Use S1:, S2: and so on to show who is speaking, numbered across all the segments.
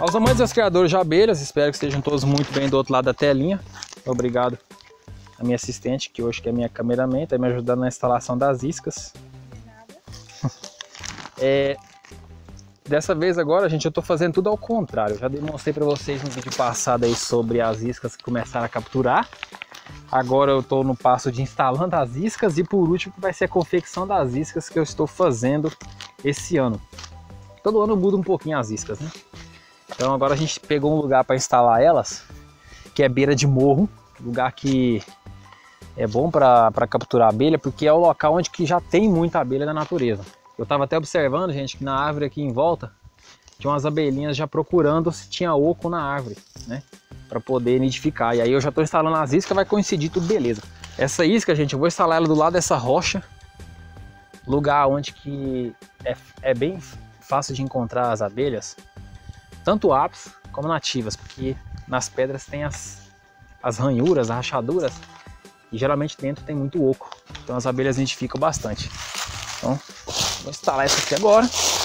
S1: Aos amantes e aos criadores de abelhas, espero que estejam todos muito bem do outro lado da telinha. Obrigado a minha assistente, que hoje que é minha cameraman, está me ajudando na instalação das iscas. Dessa vez agora, gente, eu estou fazendo tudo ao contrário. Eu já demonstrei para vocês no vídeo passado aí sobre as iscas que começaram a capturar. Agora eu estou no passo de instalando as iscas e por último vai ser a confecção das iscas que eu estou fazendo esse ano. Todo ano muda um pouquinho as iscas, né? Então agora a gente pegou um lugar para instalar elas, que é beira de morro, lugar que é bom para capturar abelha, porque é o local onde que já tem muita abelha na natureza. Eu estava até observando, gente, que na árvore aqui em volta tinha umas abelhinhas já procurando se tinha oco na árvore, né? Para poder nidificar. E aí eu já estou instalando as iscas, vai coincidir tudo beleza. Essa isca, gente, eu vou instalar ela do lado dessa rocha, lugar onde que é bem fácil de encontrar as abelhas, tanto apis como nativas, porque nas pedras tem as ranhuras, as rachaduras, e geralmente dentro tem muito oco, então as abelhas nidificam bastante. Então, vou instalar essa aqui agora.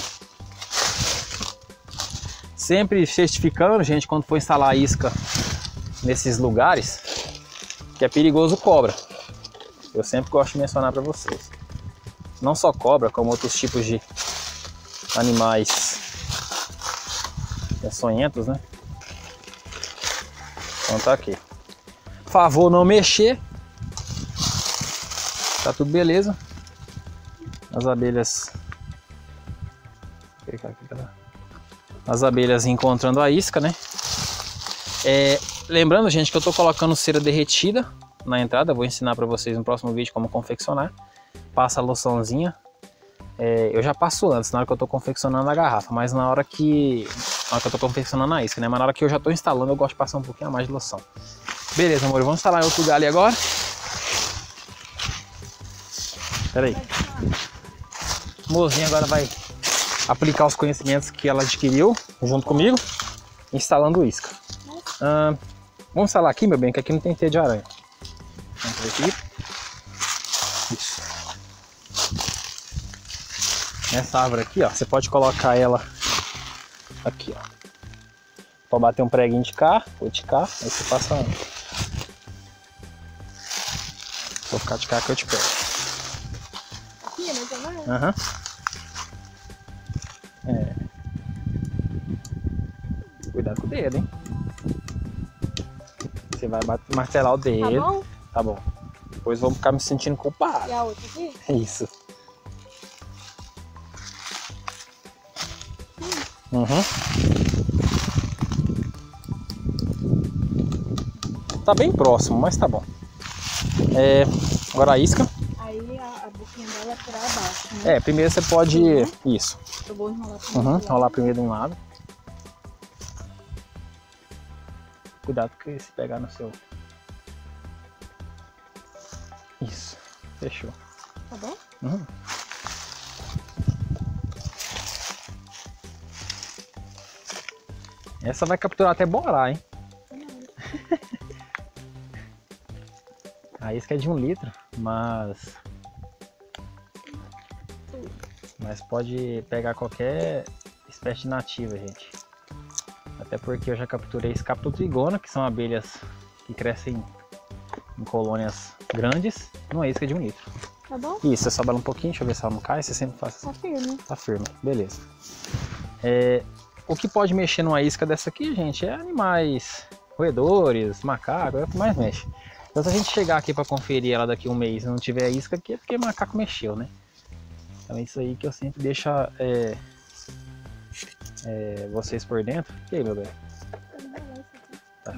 S1: Sempre certificando, gente, quando for instalar a isca nesses lugares, que é perigoso cobra. Eu sempre gosto de mencionar para vocês. Não só cobra, como outros tipos de animais peçonhentos, né? Então tá aqui. Favor não mexer. Tá tudo beleza. As abelhas... As abelhas encontrando a isca, né? Lembrando, gente, que eu tô colocando cera derretida na entrada. Eu vou ensinar para vocês no próximo vídeo como confeccionar. Passa a loçãozinha. Eu já passo antes, na hora que eu tô confeccionando a garrafa, mas na hora que eu tô confeccionando a isca, né? Mas na hora que eu já tô instalando, eu gosto de passar um pouquinho a mais de loção. Beleza, amor, vamos instalar em outro lugar ali agora. Pera aí. O mozinho agora vai aplicar os conhecimentos que ela adquiriu junto comigo, instalando isca. Vamos instalar aqui, meu bem, que aqui não tem teia de aranha. Vamos ver aqui. Isso. Nessa árvore aqui, ó, você pode colocar ela aqui, ó. Pode bater um preguinho de cá, ou de cá, aí você passa. Vou ficar de cá que eu te pego.
S2: Aqui, né, também?
S1: Aham. Cuidado com o dedo, hein? Você vai martelar o dedo.
S2: Tá bom?
S1: Tá bom. Depois vou ficar me sentindo culpado.
S2: E a outra aqui?
S1: Isso. Uhum. Tá bem próximo, mas tá bom. Agora a isca.
S2: Aí a boquinha dela é por abaixo, né?
S1: Primeiro você pode... Isso.
S2: Eu vou enrolar primeiro.
S1: Enrolar primeiro de um lado. Cuidado que se pegar no seu... Isso. Fechou.
S2: Tá bom?
S1: Uhum. Essa vai capturar até borá, hein? A isca é de 1 litro, mas pode pegar qualquer espécie de nativa, gente. Até porque eu já capturei Scaptotrigona, que são abelhas que crescem em colônias grandes, numa isca de 1 litro.
S2: Tá bom?
S1: Isso, é só balar um pouquinho, deixa eu ver se ela não cai, você sempre faz assim.
S2: Tá firme.
S1: Tá firme, beleza. O que pode mexer numa isca dessa aqui, gente, é animais, roedores, macacos, é o que mais mexe. Então se a gente chegar aqui para conferir ela daqui a 1 mês e não tiver isca aqui, é porque macaco mexeu, né? Então é isso aí que eu sempre deixo vocês por dentro. E aí, meu bem? Tá.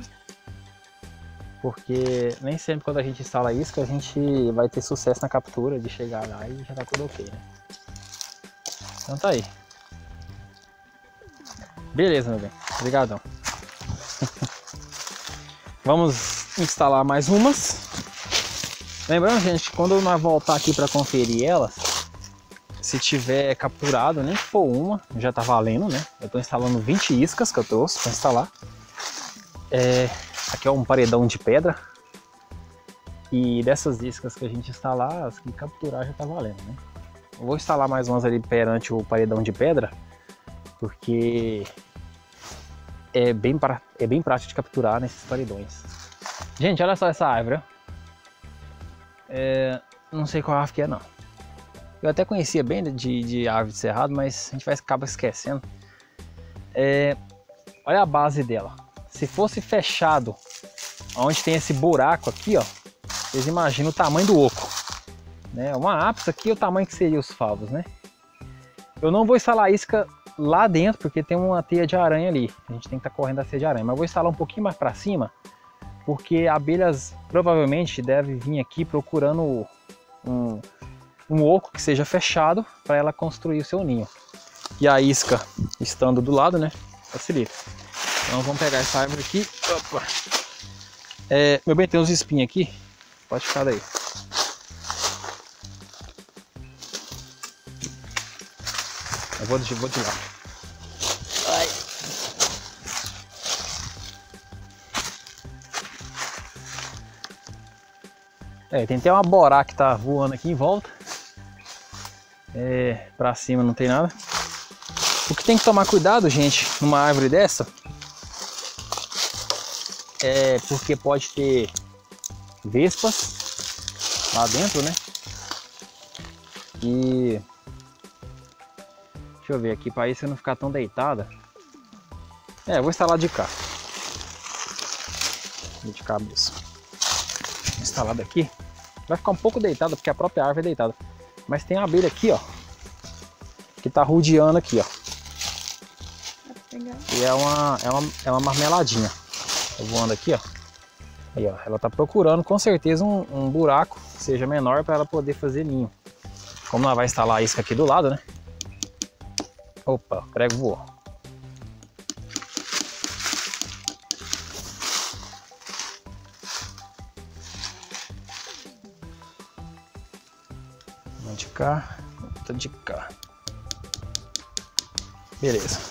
S1: Porque nem sempre quando a gente instala a isca, a gente vai ter sucesso na captura de chegar lá e já tá tudo ok, né? Então tá aí. Beleza, meu bem. Obrigadão. Vamos instalar mais umas. Lembrando, gente, quando nós voltar aqui para conferir elas, se tiver capturado, nem que for uma, já tá valendo, né? Eu tô instalando 20 iscas que eu trouxe para instalar. Aqui é um paredão de pedra. E dessas iscas que a gente instalar, as que capturar já tá valendo, né? Eu vou instalar mais umas ali perante o paredão de pedra, porque é bem prático de capturar nesses paredões. Gente, olha só essa árvore, ó. Não sei qual árvore que é, não. Eu até conhecia bem de árvore de cerrado, mas a gente acaba esquecendo. Olha a base dela. Se fosse fechado, onde tem esse buraco aqui, ó, vocês imaginam o tamanho do oco, né? Uma ápice aqui é o tamanho que seria os favos, né? Eu não vou instalar isca lá dentro, porque tem uma teia de aranha ali. A gente tem que estar correndo a teia de aranha. Mas eu vou instalar um pouquinho mais para cima, porque abelhas provavelmente devem vir aqui procurando um oco que seja fechado para ela construir o seu ninho. E a isca estando do lado, né, facilita. Então vamos pegar essa árvore aqui. Opa. Meu bem, tem uns espinhos aqui. Pode ficar daí. Eu vou de lá. Ai. Tem até uma borá que tá voando aqui em volta. Pra cima não tem nada. O que tem que tomar cuidado, gente, numa árvore dessa, porque pode ter vespas lá dentro, né? E deixa eu ver aqui, para isso não ficar tão deitada. Eu vou instalar de cá. De cabeça. Instalado aqui. Vai ficar um pouco deitada, porque a própria árvore é deitada. Mas tem uma abelha aqui, ó, que tá rodeando aqui, ó. E é uma marmeladinha. Tô voando aqui, ó. Aí, ó, ela tá procurando com certeza um buraco que seja menor para ela poder fazer ninho. Como ela vai instalar a isca aqui do lado, né? Opa, o prego voou. Uma de cá, outra de cá. Beleza.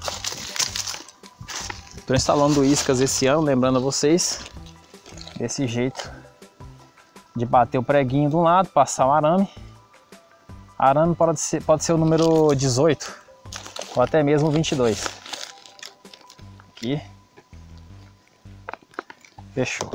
S1: Estou instalando iscas esse ano, lembrando a vocês, desse jeito de bater o preguinho de um lado, passar o arame. Arame pode ser o número 18 ou até mesmo 22. Aqui. Fechou.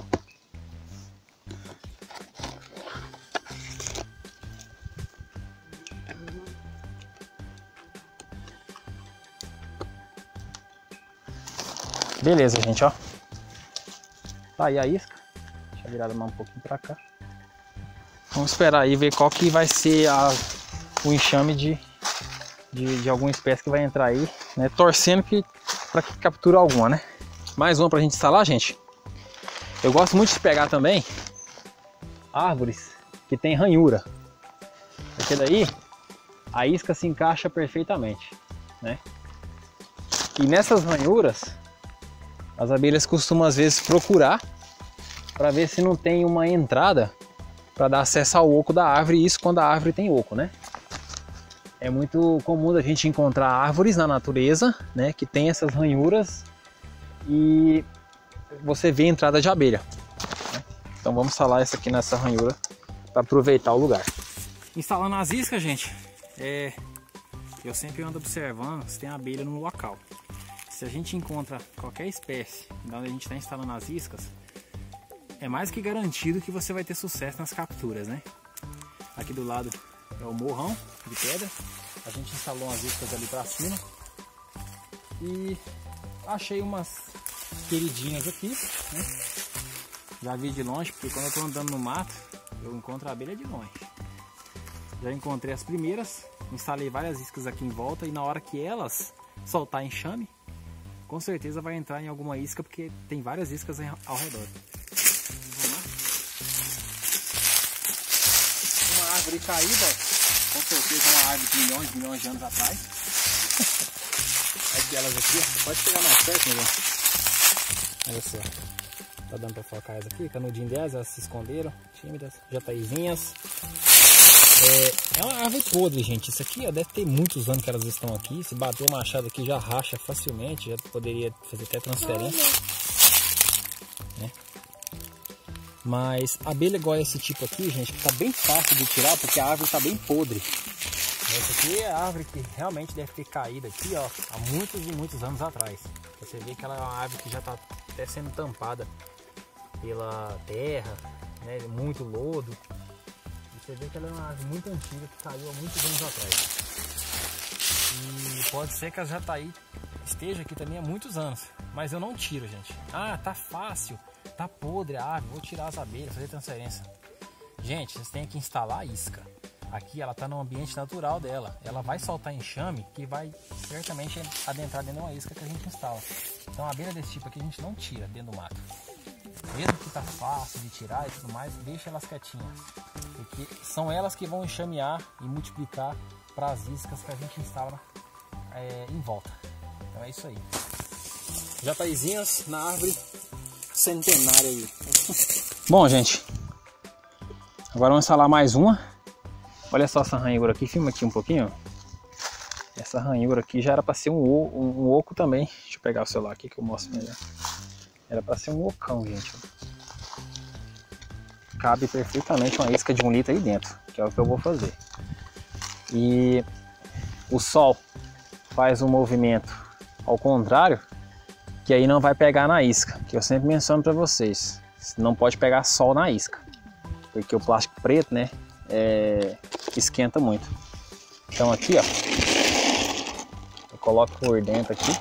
S1: Beleza, gente, ó. Tá aí a isca. Deixa eu virar a mão um pouquinho pra cá. Vamos esperar aí ver qual que vai ser o enxame de alguma espécie que vai entrar aí, né? Torcendo para que capture alguma, né? Mais uma pra gente instalar, gente. Eu gosto muito de pegar também árvores que tem ranhura. Porque daí a isca se encaixa perfeitamente, né? E nessas ranhuras as abelhas costumam às vezes procurar para ver se não tem uma entrada para dar acesso ao oco da árvore, e isso quando a árvore tem oco, né? É muito comum a gente encontrar árvores na natureza, né, que tem essas ranhuras e você vê a entrada de abelha, né? Então vamos instalar essa aqui nessa ranhura para aproveitar o lugar. Instalando as iscas, gente, eu sempre ando observando se tem abelha no local. Se a gente encontra qualquer espécie onde a gente está instalando as iscas, é mais que garantido que você vai ter sucesso nas capturas, né? Aqui do lado é o morrão de pedra. A gente instalou umas iscas ali para cima e achei umas queridinhas aqui, né? Já vi de longe, porque quando eu estou andando no mato eu encontro a abelha de longe. Já encontrei as primeiras, instalei várias iscas aqui em volta, e na hora que elas soltar enxame, com certeza vai entrar em alguma isca, porque tem várias iscas ao redor. Uma árvore caída, com certeza é uma árvore de milhões de anos atrás. Aquelas aqui, ó. Pode chegar mais perto, meu irmão. Olha só. Tá dando pra focar elas aqui, canudinho delas, elas se esconderam, tímidas, jataizinhas. É uma árvore podre, gente. Isso aqui, ó, deve ter muitos anos que elas estão aqui. Se bater o machado aqui já racha facilmente, já poderia fazer até transferência, né? Mas abelha igual esse tipo aqui, gente, que tá bem fácil de tirar porque a árvore tá bem podre. Essa aqui é a árvore que realmente deve ter caído aqui, ó, há muitos e muitos anos atrás. Você vê que ela é uma árvore que já está até sendo tampada pela terra, né, muito lodo. E você vê que ela é uma árvore muito antiga que caiu há muitos anos atrás. E pode ser que a jataí esteja aqui também há muitos anos, mas eu não tiro, gente. Ah, tá fácil, tá podre a árvore, vou tirar as abelhas, fazer transferência. Gente, vocês têm que instalar a isca. Aqui ela está no ambiente natural dela. Ela vai soltar enxame que vai certamente adentrar dentro de uma isca que a gente instala. Então a abelha desse tipo aqui a gente não tira dentro do mato. Mesmo que tá fácil de tirar e tudo mais, deixa elas quietinhas. Porque são elas que vão enxamear e multiplicar para as iscas que a gente instala em volta. Então é isso aí. Jataizinhas na árvore centenária aí. Bom, gente, agora vamos instalar mais uma. Olha só essa ranhura aqui, filma aqui um pouquinho. Essa ranhura aqui já era para ser um oco também. Deixa eu pegar o celular aqui que eu mostro melhor. Era para ser um ocão, gente. Cabe perfeitamente uma isca de 1 litro aí dentro, que é o que eu vou fazer. E o sol faz um movimento ao contrário, que aí não vai pegar na isca, que eu sempre menciono para vocês. Não pode pegar sol na isca, porque o plástico preto, né, esquenta muito. Então aqui, ó, eu coloco por dentro aqui.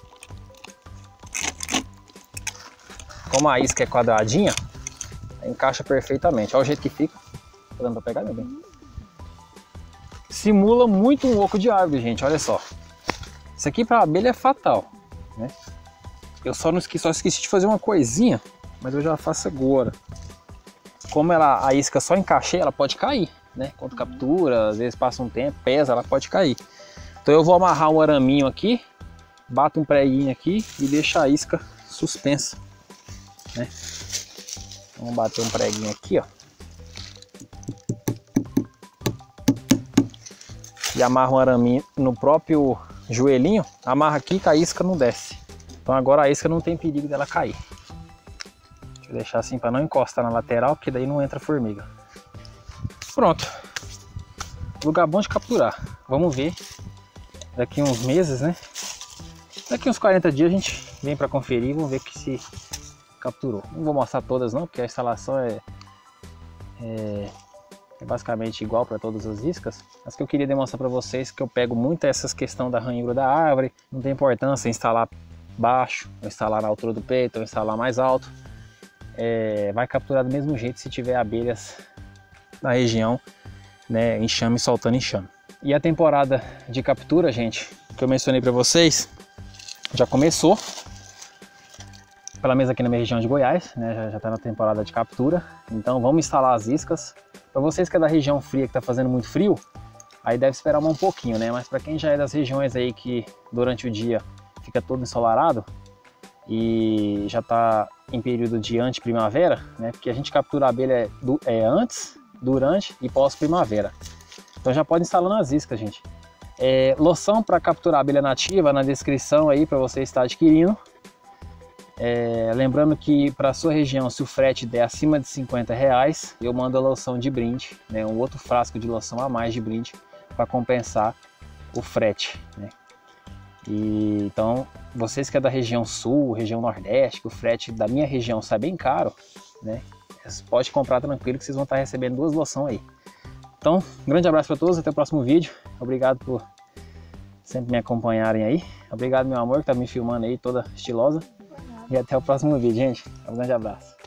S1: Como a isca é quadradinha, encaixa perfeitamente. Olha o jeito que fica. Tá dando pra pegar, meu bem? Simula muito um oco de árvore, gente. Olha só. Isso aqui para abelha é fatal, né? Eu só esqueci de fazer uma coisinha, mas eu já faço agora. Como a isca só encaixei, ela pode cair, né? Quando captura, às vezes passa um tempo, pesa, ela pode cair. Então eu vou amarrar um araminho aqui, bato um preguinho aqui e deixo a isca suspensa, né? Vamos bater um preguinho aqui, ó. E amarra um araminho no próprio joelhinho, amarra aqui que a isca não desce. Então agora a isca não tem perigo dela cair. Deixa eu deixar assim para não encostar na lateral, porque daí não entra formiga. Pronto. Lugar bom de capturar. Vamos ver daqui uns meses, né? Daqui uns 40 dias a gente vem para conferir e vamos ver que se capturou. Não vou mostrar todas não, porque a instalação é basicamente igual para todas as iscas. Mas que eu queria demonstrar para vocês que eu pego muito essas questões da ranhura da árvore. Não tem importância instalar baixo, ou instalar na altura do peito, ou instalar mais alto. Vai capturar do mesmo jeito se tiver abelhas na região, né, enxame soltando enxame. E a temporada de captura, gente, que eu mencionei para vocês, já começou. Pelo menos aqui na minha região de Goiás, né, já está na temporada de captura. Então vamos instalar as iscas. Para vocês que é da região fria, que está fazendo muito frio, aí deve esperar um pouquinho, né? Mas para quem já é das regiões aí que durante o dia fica todo ensolarado e já está em período de ante-primavera, né? Porque a gente captura a abelha antes, durante e pós-primavera. Então já pode instalar nas iscas, gente. Loção para capturar a abelha nativa na descrição aí para você estar adquirindo. Lembrando que para a sua região, se o frete der acima de R$50, eu mando a loção de brinde, né, um outro frasco de loção a mais de brinde para compensar o frete, né? E então, vocês que é da região sul, região nordeste, que o frete da minha região sai bem caro, né? Pode comprar tranquilo que vocês vão estar recebendo 2 loções aí. Então, um grande abraço para todos, até o próximo vídeo. Obrigado por sempre me acompanharem aí. Obrigado, meu amor, que tá me filmando aí toda estilosa. E até o próximo vídeo, gente. Um grande abraço.